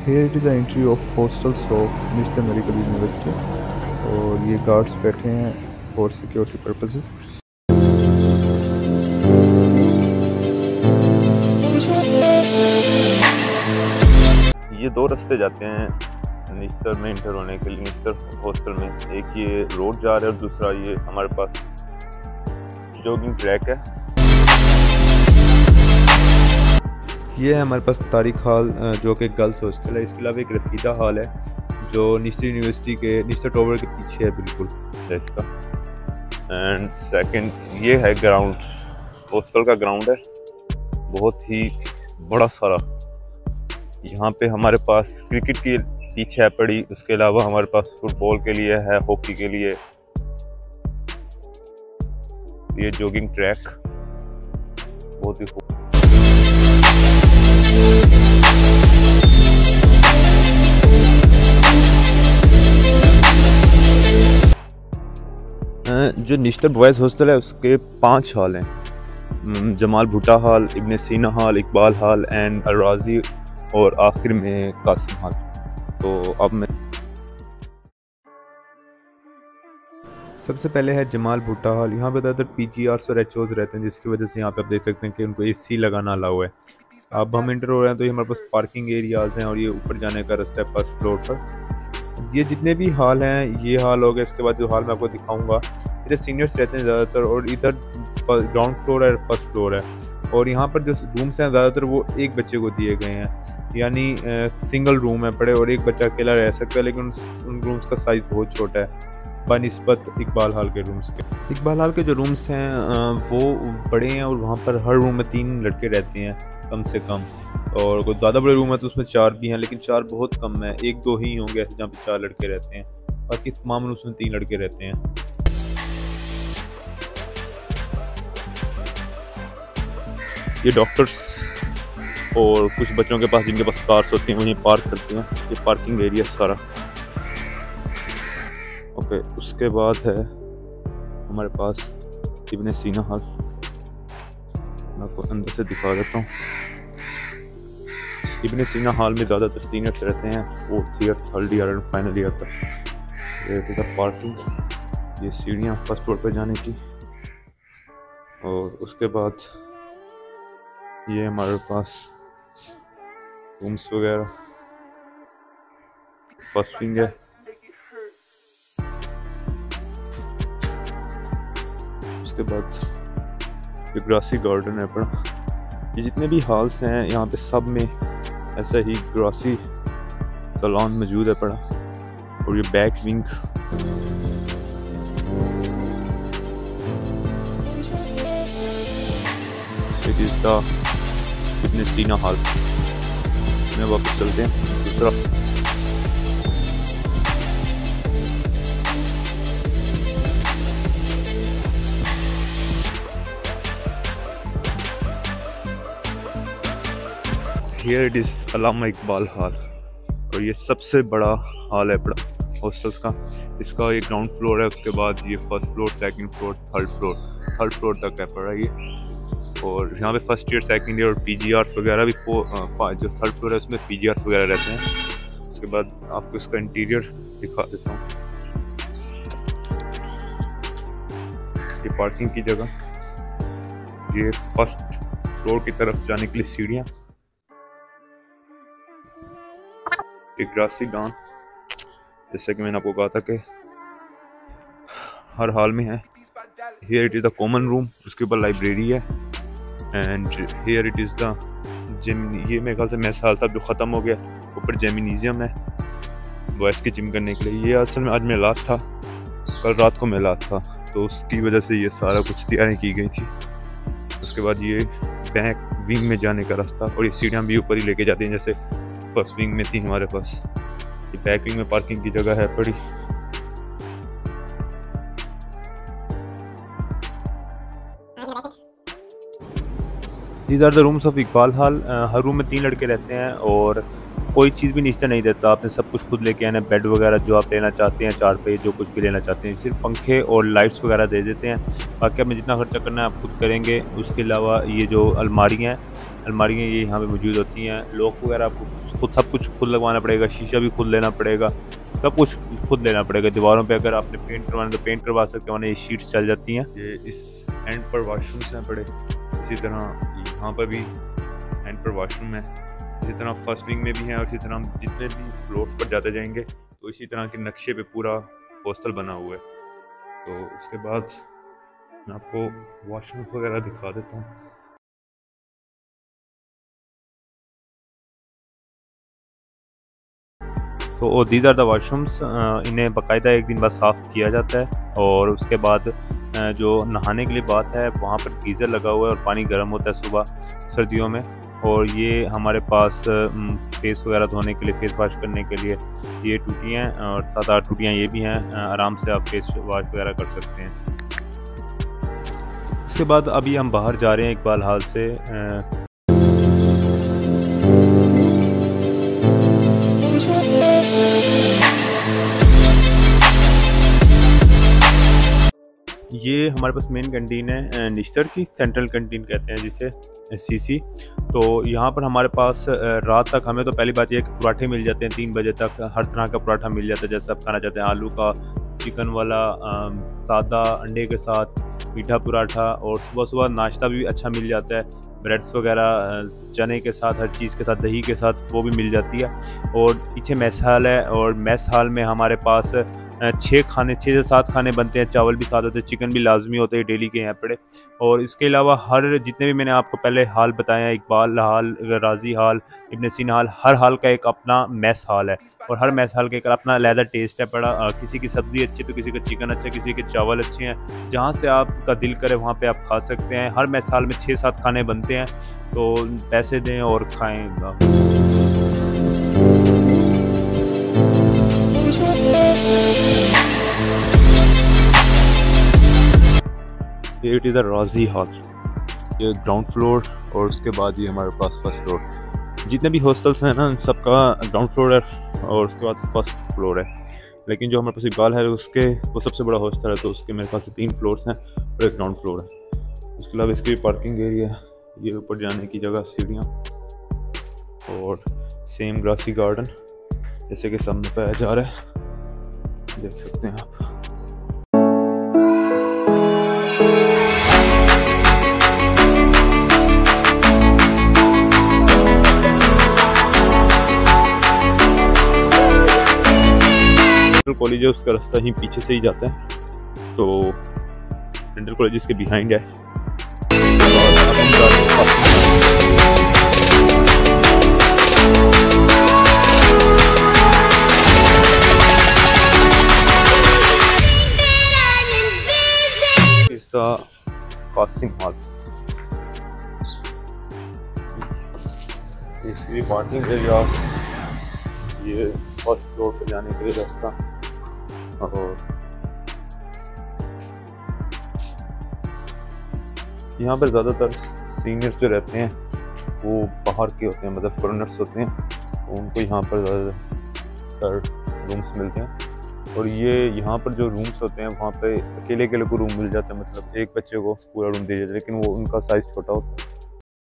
Here it is the entry of hostels of Nister Medical University और ये guards बैठे हैं फॉर सिक्योरिटी पर्पसेस। ये दो रास्ते जाते हैं निस्तर में इंटर होने के लिए, निस्तर हॉस्टल में। एक ये रोड जा रहा है और दूसरा ये हमारे पास जॉगिंग ट्रैक है। ये है हमारे पास तारिक हॉल जो कि गर्ल्स हॉस्टल है। इसके अलावा एक रफीदा हॉल है जो निस्टर यूनिवर्सिटी के निस्टर टावर के पीछे है बिल्कुल इसका। एंड सेकंड ये है ग्राउंड, हॉस्टल का ग्राउंड है, बहुत ही बड़ा सारा। यहाँ पे हमारे पास क्रिकेट की पिच है पड़ी, उसके अलावा हमारे पास फुटबॉल के लिए है, हॉकी के लिए ये जॉगिंग ट्रैक बहुत ही जो निस्तर बॉयज़ हॉस्टल है उसके 5 हॉल हैं, जमाल भुट्टा hall, Ibn Sina hall, Iqbal hall and al Razi और आखिर में कासिम हॉल। तो अब मैं सबसे पहले है जमाल भुट्टा हॉल। यहाँ पे ज़्यादातर PGRs और HOs रहते हैं, जिसकी वजह से यहाँ पे आप देख सकते हैं कि उनको AC लगाना अलाउ है। अब हम इंटर हो रहे हैं तो ये हमारे पास पार्किंग एरियाज़ हैं और ये ऊपर जाने का रास्ता है फर्स्ट फ्लोर पर। ये जितने भी हॉल हैं ये हॉल हो गए। इसके बाद जो हॉल मैं आपको दिखाऊंगा इधर सीनियर्स रहते हैं ज़्यादातर, और इधर ग्राउंड फ्लोर है, फर्स्ट फ्लोर है। और यहाँ पर जो रूम्स हैं ज़्यादातर वो एक बच्चे को दिए गए हैं, यानी सिंगल रूम है पड़े और एक बच्चा अकेला रह सकता है, लेकिन उन रूम्स का साइज़ बहुत छोटा है बनिस्बत इकबाल हॉल के रूम्स के। इकबाल हॉल के जो रूम्स हैं वो बड़े हैं और वहाँ पर हर रूम में 3 लड़के रहते हैं कम से कम, और कोई ज़्यादा बड़े रूम है तो उसमें 4 भी हैं, लेकिन 4 बहुत कम है, 1-2 ही होंगे ऐसे जहाँ पे 4 लड़के रहते हैं, बाकी तमाम रूम्स में 3 लड़के रहते हैं। ये डॉक्टर्स और कुछ बच्चों के पास जिनके पास कार्स होती हैं वहीं पार्क करते हैं। ये पार्किंग एरिया सारा। ओके, उसके बाद है हमारे पास इब्ने सीना हॉल। मैं आपको अंदर से दिखा देता हूँ। इब्ने सीना हॉल में ज़्यादातर सीनियर्स रहते हैं, 4th ईयर, 3rd ईयर और फाइनल ईयर तक। ये पार्किंग, ये सीढ़ियाँ फर्स्ट फ्लोर पर जाने की, और उसके बाद ये हमारे पास रूम्स वगैरह, फर्स्ट विंग है। उसके बाद ये ग्रासी गार्डन है बड़ा। ये जितने भी हॉल्स हैं यहाँ पे सब में ऐसा ही ग्रासी सैलून मौजूद है पड़ा। और ये back wing, it is the Ibn Sina hall में। वापस चलते हैं दूसरा। Here it is Allama Iqbal hall, और ये सबसे बड़ा हॉल है बड़ा हॉस्टल्स का। इसका ये ग्राउंड फ्लोर है, उसके बाद ये first floor, second floor, third floor तक है पड़ा ये। और यहाँ पे फर्स्ट ईयर, सेकंड ईयर और PGRs वगैरह भी जो थर्ड फ्लोर है उसमें PGRs वगैरह रहते हैं। उसके बाद आपको इसका इंटीरियर दिखा देता हूँ। ये पार्किंग की जगह, ये फर्स्ट फ्लोर की तरफ जाने के लिए सीढ़ियाँ, एक ग्रासी लॉन जैसे कि मैंने आपको कहा था कि हर हॉल में है। Here it is the common room, उसके ऊपर लाइब्रेरी है। And here it is the gym. ये मेरे ख्याल से मेस हॉल था जो ख़त्म हो गया। ऊपर जेमिनीजियम है बॉयज़ की जिम करने के लिए। ये असल में आज मेलाद था, कल रात को मेलाद था, तो उसकी वजह से ये सारा कुछ तैयारी की गई थी। उसके बाद ये बैक विंग में जाने का रास्ता, और ये सीढ़ियाँ भी ऊपर ही लेके जाती हैं जैसे फर्स्ट विंग में थी हमारे पास। ये बैक विंग में पार्किंग की जगह है बड़ी। These are the rooms of Iqbal hall. हर रूम में 3 लड़के रहते हैं और कोई चीज़ भी नीचे नहीं देता, आपने सब कुछ खुद लेके आना है। बेड वगैरह जो आप लेना चाहते हैं, 4 पे जो कुछ भी लेना चाहते हैं, सिर्फ पंखे और लाइट्स वगैरह दे देते हैं। बाकी आपने जितना खर्चा करना है आप खुद करेंगे। उसके अलावा ये जो अलमारियाँ ये यहाँ पे मौजूद होती हैं। लॉक वगैरह आपको खुद सब कुछ खुद लगवाना पड़ेगा, शीशा भी खुद लेना पड़ेगा, सब कुछ खुद लेना पड़ेगा। दीवारों पे अगर आपने पेंट करवाना तो पेंट करवा सकते हो, वरना ये शीट्स चल जाती हैं। ये इस एंड पर वाशरूम्स हैं बड़े, इसी तरह यहाँ पर भी एंड पर वाशरूम है, इसी तरह फर्स्ट विंग में भी हैं, और इसी तरह हम जितने भी फ्लोर पर जाते जाएंगे तो इसी तरह के नक्शे पे पूरा हॉस्टल बना हुआ है। तो उसके बाद मैं आपको वॉशरूम वगैरह दिखा देता हूँ। तो दीज आर द वाशरूम्स। इन्हें बाकायदा एक दिन बाद साफ़ किया जाता है, और उसके बाद जो नहाने के लिए बात है वहाँ पर गीज़र लगा हुआ है और पानी गर्म होता है सुबह सर्दियों में। और ये हमारे पास फेस वगैरह धोने के लिए, फेस वॉश करने के लिए ये टूटियाँ हैं, और 7-8 टूटियाँ ये भी हैं। आराम से आप फेस वॉश वगैरह कर सकते हैं। उसके बाद अभी हम बाहर जा रहे हैं इकबाल हाल से। ये हमारे पास मेन कैंटीन है निश्तर की, सेंट्रल कैंटीन कहते हैं जिसे, सीसी। तो यहाँ पर हमारे पास रात तक हमें तो पहली बात यह है कि पराठे मिल जाते हैं 3 बजे तक, हर तरह का पराठा मिल जाता है जैसे आप खाना चाहते हैं। आलू का, चिकन वाला, सादा अंडे के साथ, मीठा पराठा, और सुबह सुबह नाश्ता भी अच्छा मिल जाता है, ब्रेड्स वगैरह चने के साथ, हर चीज़ के साथ, दही के साथ वो भी मिल जाती है। और पीछे मैस हॉल है, और मैस हॉल में हमारे पास 6 से 7 खाने बनते हैं। चावल भी साथ होते हैं, चिकन भी लाजमी होते हैं डेली के यहाँ पे। और इसके अलावा हर जितने भी मैंने आपको पहले हाल बताए हैं, इकबाल हाल, राजी हाल, इब्न सीना हाल, हर हाल का एक अपना मैस हाल है, और हर मैस हाल का एक अपना अलग टेस्ट है बड़ा। किसी की सब्ज़ी अच्छी तो किसी का चिकन अच्छा, किसी के चावल अच्छे हैं, जहाँ से आपका दिल करे वहाँ पे आप खा सकते हैं। हर मैस हाल में 6-7 खाने बनते हैं, तो पैसे दें और खाएँ। इट इज़ अ राजी हॉल, ये ग्राउंड फ्लोर, और उसके बाद ये हमारे पास फर्स्ट फ्लोर। जितने भी हॉस्टल्स हैं ना, उन सबका ग्राउंड फ्लोर है और उसके बाद फर्स्ट फ्लोर है। लेकिन जो हमारे पास इकबाल है उसके, वो सबसे बड़ा हॉस्टल है, तो उसके मेरे पास 3 फ्लोर्स हैं और एक ग्राउंड फ्लोर है। उसके अलावा इसकी पार्किंग एरिया है, ये ऊपर जाने की जगह, सीढ़ियाँ, और सेम ग्रासी गार्डन जैसे कि सामने पाया जा रहा है, देख सकते हैं आप। कॉलेज है उसका रास्ता ही पीछे से ही जाता है, तो डेंटल कॉलेज इसके बिहाइंड है। इसका कास्टिंग हॉल, इसकी पार्किंग एरियाज, ये फर्स्ट फ्लोर पर जाने के लिए रास्ता। और यहाँ पर ज़्यादातर सीनियर्स जो रहते हैं वो बाहर के होते हैं, मतलब फॉरेनर्स होते हैं, तो उनको यहाँ पर ज़्यादातर रूम्स मिलते हैं। और ये यहाँ पर जो रूम्स होते हैं वहाँ पे अकेले अकेले को रूम मिल जाता है, मतलब एक बच्चे को पूरा रूम दे जाता है, लेकिन वो उनका साइज़ छोटा होता है।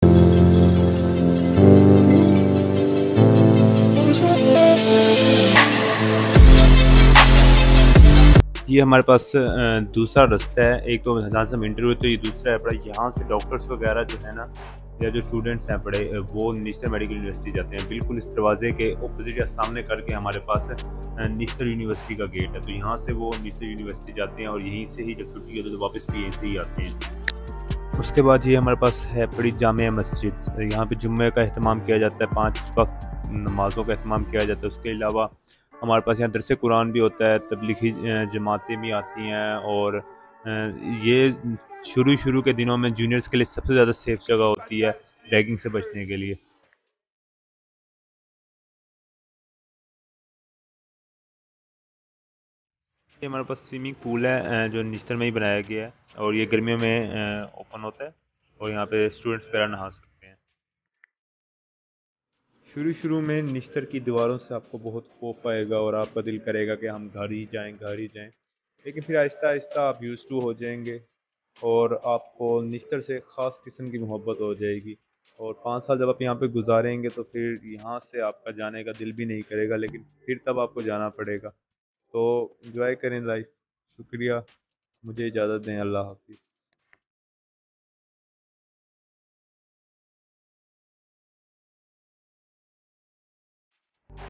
ये हमारे पास दूसरा रास्ता है, एक तो जहाँ से हम इंटरव्यू, तो ये दूसरा है बड़ा। यहाँ से डॉक्टर्स वगैरह जो है ना, या जो स्टूडेंट्स हैं बड़े, वो निश्तर मेडिकल यूनिवर्सिटी जाते हैं। बिल्कुल इस दरवाजे के ऑपोजिट या सामने करके हमारे पास निश्तर यूनिवर्सिटी का गेट है, तो यहाँ से वो निश्तर यूनिवर्सिटी जाते हैं, और यहीं से ही जब छुट्टी होती है तो वापस भी यहीं से ही आते हैं। उसके बाद ये हमारे पास है बड़ी जामिया मस्जिद, यहाँ पे जुम्मे का अहतमाम किया जाता है, 5 वक्त नमाज़ों का अहतमाम किया जाता है। उसके अलावा हमारे पास यहाँ दरसे कुरान भी होता है, तबलीगी जमातें भी आती हैं, और ये शुरू के दिनों में जूनियर्स के लिए सबसे ज़्यादा सेफ जगह होती है रैगिंग से बचने के लिए। ये हमारे पास स्विमिंग पूल है जो निश्तर में ही बनाया गया है, और ये गर्मियों में ओपन होता है, और यहाँ पे स्टूडेंट्स वगैरह नहा सकते हैं। शुरू में निश्तर की दीवारों से आपको बहुत खौफ आएगा और आपका दिल करेगा कि हम घर ही जाएं, लेकिन फिर आहिस्ता आहिस्ता आप यूज़ टू हो जाएंगे, और आपको निश्तर से ख़ास किस्म की मोहब्बत हो जाएगी। और 5 साल जब आप यहाँ पे गुजारेंगे तो फिर यहाँ से आपका जाने का दिल भी नहीं करेगा, लेकिन फिर तब आपको जाना पड़ेगा। तो एंजॉय करें लाइफ। शुक्रिया। मुझे इजाज़त दें। अल्लाह हाफिज़।